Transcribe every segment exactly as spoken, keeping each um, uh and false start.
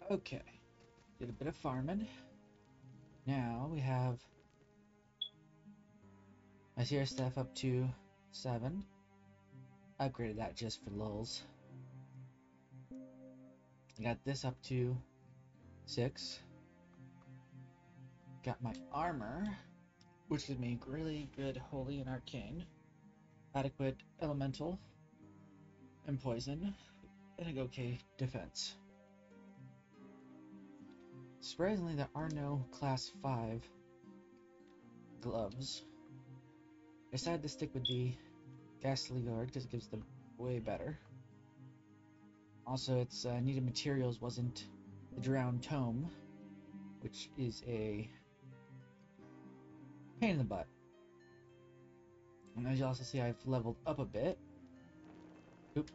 Okay, did a bit of farming. Now we have my Sierra staff up to seven. Upgraded that just for lulz. I got this up to six. Got my armor, which gives me really good holy and arcane, adequate elemental and poison, and an okay defense. Surprisingly, there are no class five gloves. I decided to stick with the Ghastly Guard because it gives them way better. Also, its uh, needed materials wasn't the Drowned Tome, which is a pain in the butt. And as you also see, I've leveled up a bit. Oop.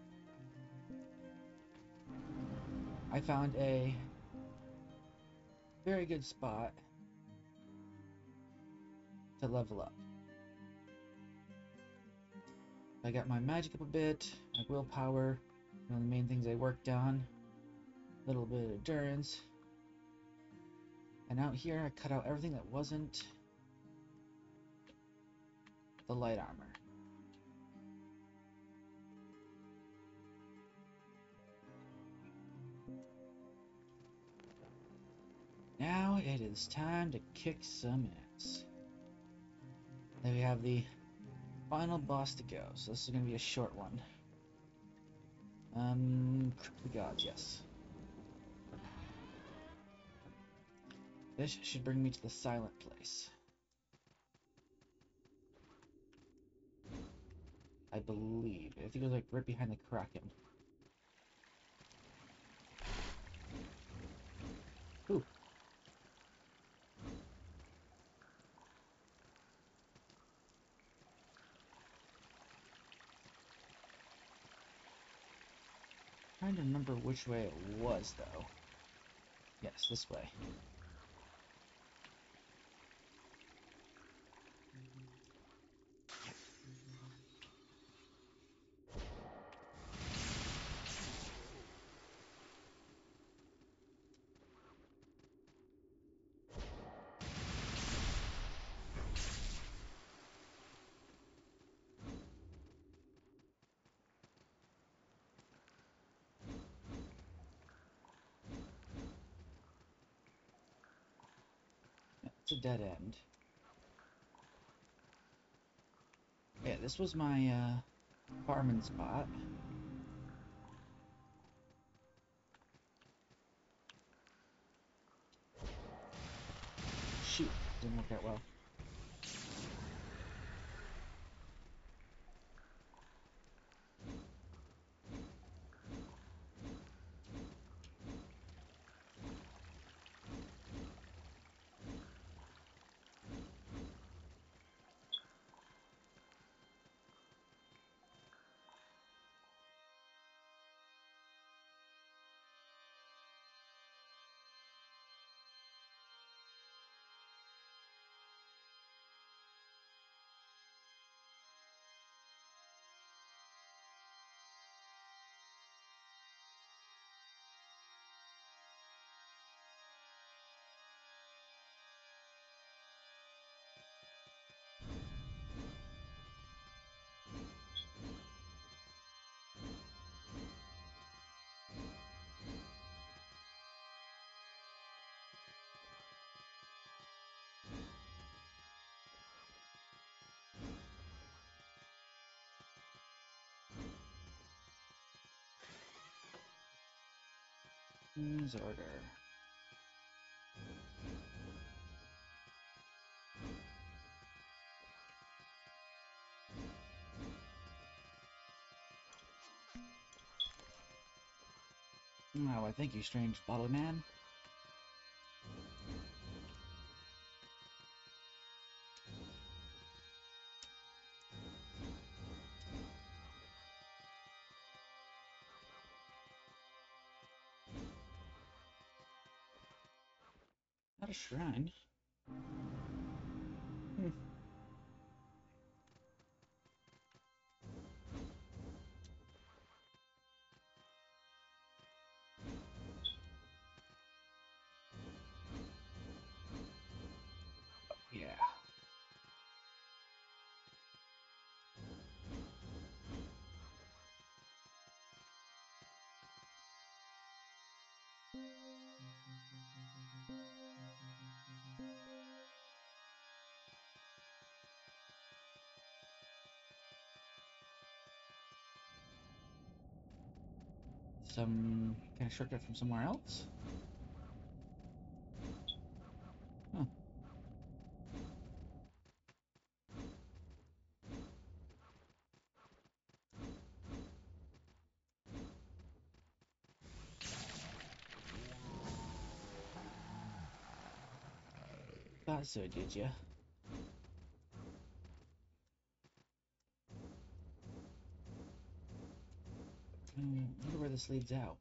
I found a very good spot to level up. I got my magic up a bit, my willpower, one of the main things I worked on, a little bit of endurance, and out here I cut out everything that wasn't the light armor. Now it is time to kick some ass. Then we have the final boss to go, so this is going to be a short one. Um, Crypt of the Gods, yes. This should bring me to the silent place. I believe. I think it was like right behind the Kraken. Ooh. Trying to remember which way it was, though. Yes, this way. Yeah, it's a dead end. Yeah, this was my uh, farming spot. Shoot, didn't work out well. News order. Oh, I thank you, strange bottle man. Not a shrine. Hmm. Some kind of shortcut from somewhere else? Huh. Thought so, did ya? Hmm, wonder where this leads out.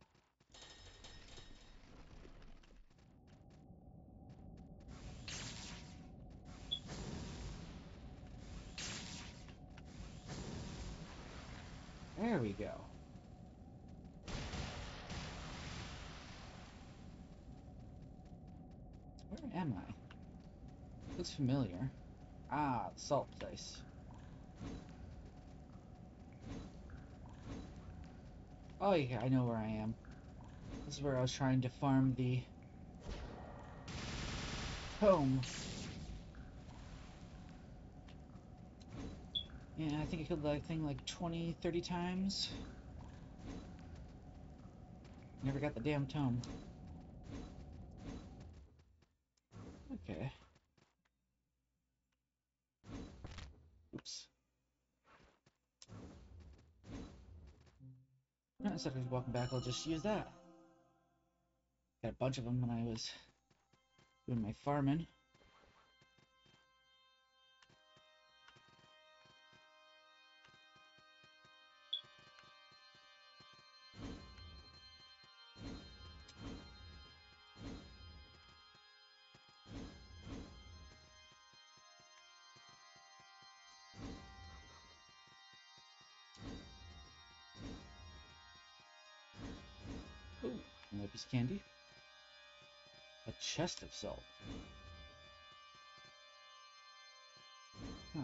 There we go. Where am I? Looks familiar. Ah, the salt place. Oh yeah, I know where I am. This is where I was trying to farm the home. Yeah, I think I killed that thing like twenty, thirty times. Never got the damn tome. Okay. Oops. No, instead of walking back, I'll just use that. Got a bunch of them when I was doing my farming. Ooh, another piece of candy. A chest of salt. Huh.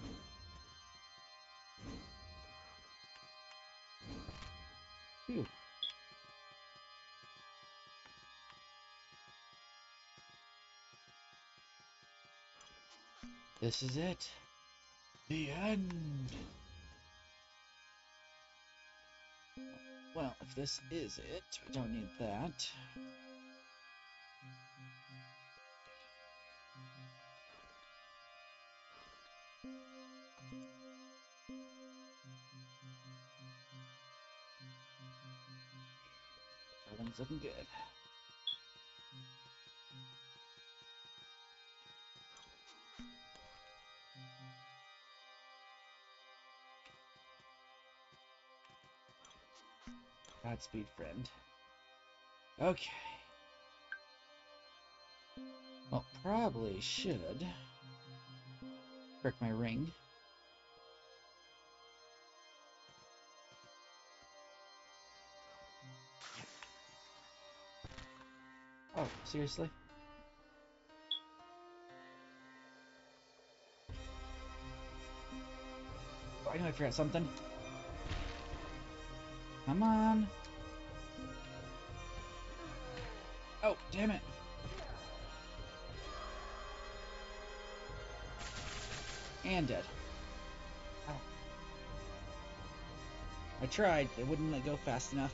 Phew. This is it. The end. Well, if this is it, we don't need that. Everything's looking good. Godspeed, friend. Okay. Well, probably should correct my ring. Oh, seriously? Oh, I know I forgot something. Come on. Oh, damn it. And dead. Ow. I tried. It wouldn't let go fast enough.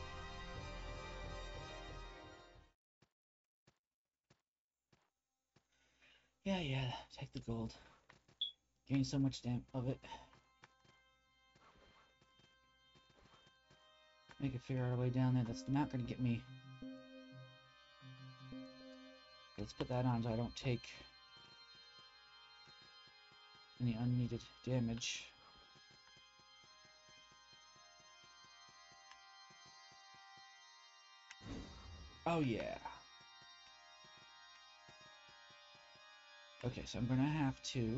Yeah, yeah. Take the gold. Gain so much damn of it. Make it figure out a way down there that's not going to get me. Let's put that on so I don't take any unneeded damage. Oh, yeah. Okay, so I'm going to have to...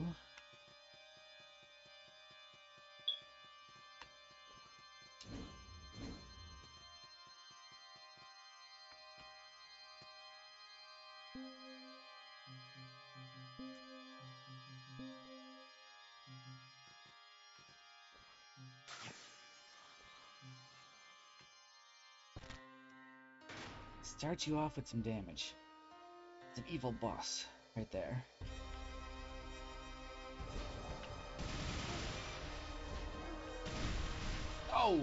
start you off with some damage. It's an evil boss right there. Oh!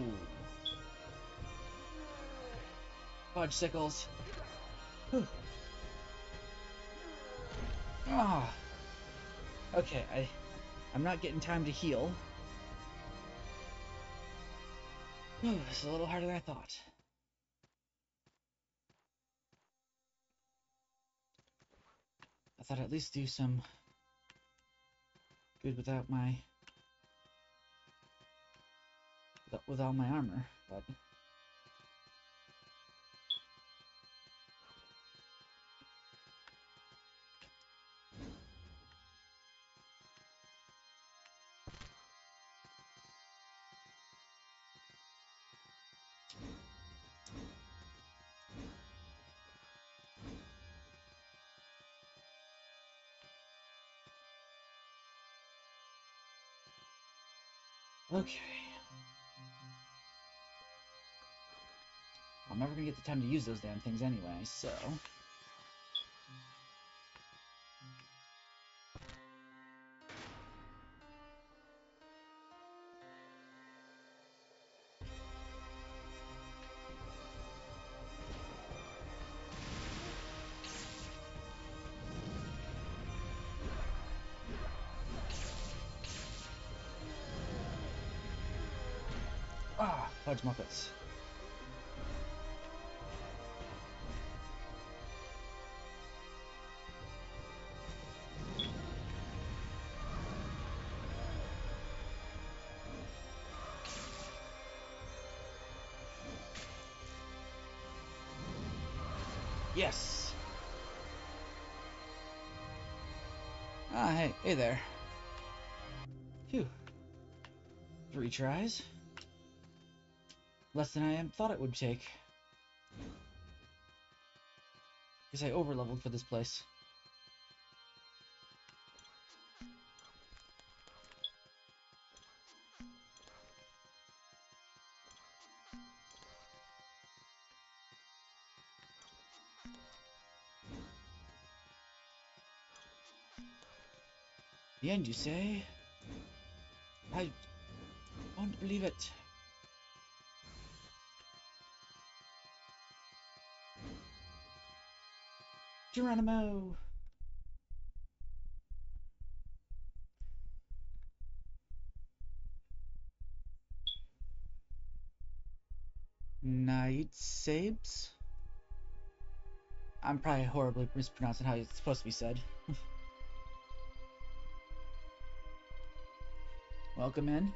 Fudge sickles. Whew. Ah! Okay, I, I'm not getting time to heal. Whew, this is a little harder than I thought. I thought I'd at least do some good without my... without my armor, but... Okay. I'm never gonna get the time to use those damn things anyway, so... Ah, fudge muppets. Yes! Ah, hey, hey there. Phew. Three tries. Less than I thought it would take. Guess I over-leveled for this place. The end, you say? I won't believe it. Geronimo! Night Sabes? I'm probably horribly mispronouncing how it's supposed to be said. Welcome in.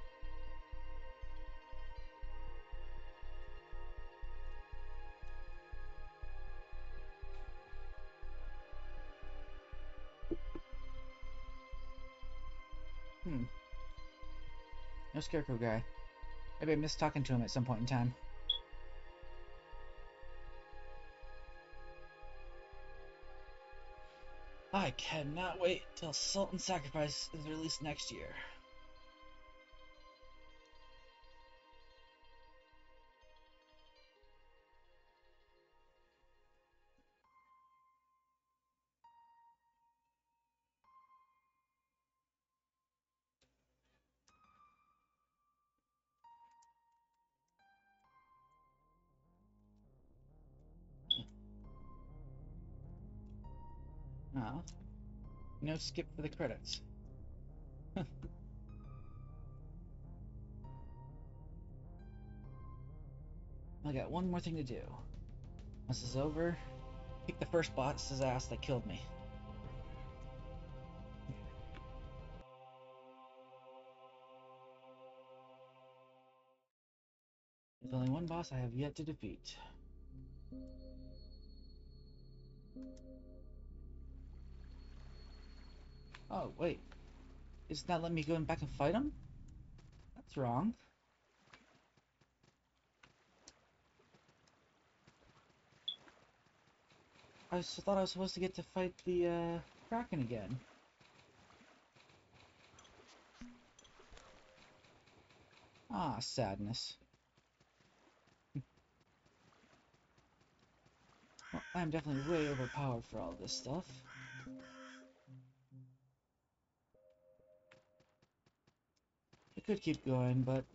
Hmm. No scarecrow guy. Maybe I missed talking to him at some point in time. I cannot wait till Sultan Sacrifice is released next year. Oh. No skip for the credits. I got one more thing to do. Once this is over, kick the first boss's ass that killed me. There's only one boss I have yet to defeat. Oh, wait. It's not letting me go back and fight him? That's wrong. I thought I was supposed to get to fight the, uh, Kraken again. Ah, sadness. Well, I'm definitely way overpowered for all this stuff. I could keep going, but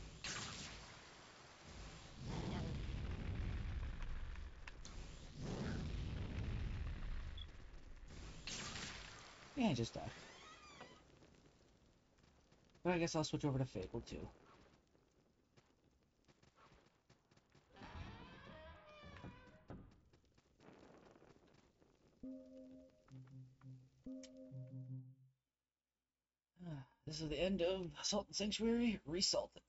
yeah, just die. But I guess I'll switch over to Fable too. Ah, this is the end of Sultan Sanctuary Resalted.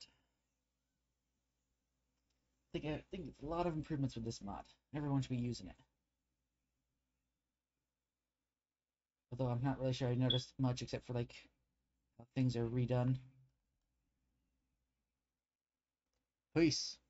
I think I think it's a lot of improvements with this mod. Everyone should be using it. Although I'm not really sure I noticed much except for like how things are redone. Peace.